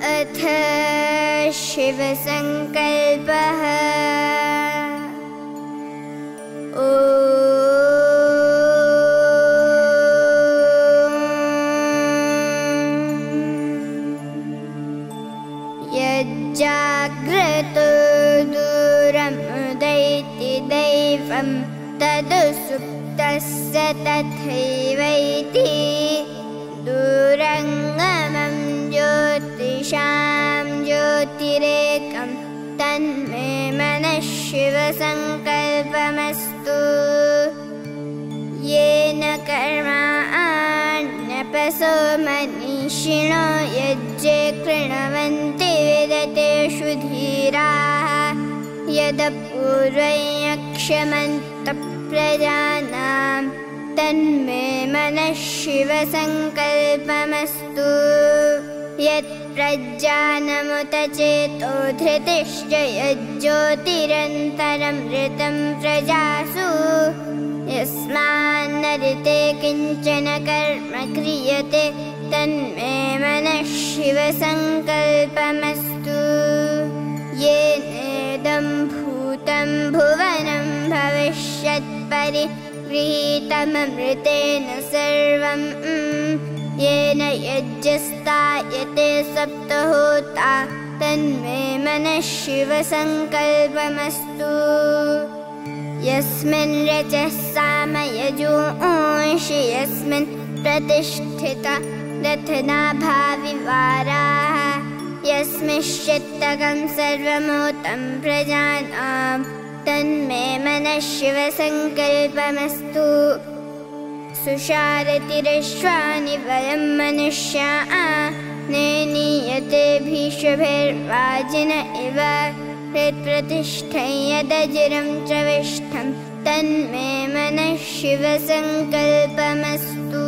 अथ शिवसङ्कल्पः। यज्जाग्रतो दूरमुदैति दैवं तदु सुप्तस्य तथैवैति दूरङ्गमं ज्योतिषां ज्योतिरेकं तन्मे मनः शिवसङ्कल्पमस्तु। येन कर्माण्यपसो मनीषिणो यज्ञे कृण्वन्ति विदतेषु धीराः यदपूर्वं यक्षमन्तः प्रजानां तन्मे मनः शिवसङ्कल्पमस्तु। यत्प्रज्ञानमुत चेतो धृतिश्च यज्ज्योतिरन्तरं ऋतं प्रजासु यस्मान्नरिते किञ्चन कर्म क्रियते तन्मे मनः शिवसङ्कल्पमस्तु। येनेदं भूतं भुवनं भविष्यत् परिगृहीतममृतेन सर्वं येन यज्ञस्तायते सप्तहोता तन्मे मनः शिवसङ्कल्पमस्तु। यस्मिन् रजः सामयजोंषि यस्मिन् प्रतिष्ठिता रथनाभाविवाराः यस्मिंश्चित्तकं सर्वमूतं प्रजानां तन्मे मनः शिवसङ्कल्पमस्तु। सुषारतिरश्वानि वयं मनुष्याः नेनीयते भीषभिर्वाजिन इव हृत्प्रतिष्ठं यदजिरं च विष्ठं तन्मे मनः शिवसङ्कल्पमस्तु।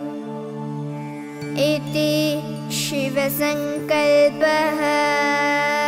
इति शिवसङ्कल्पः।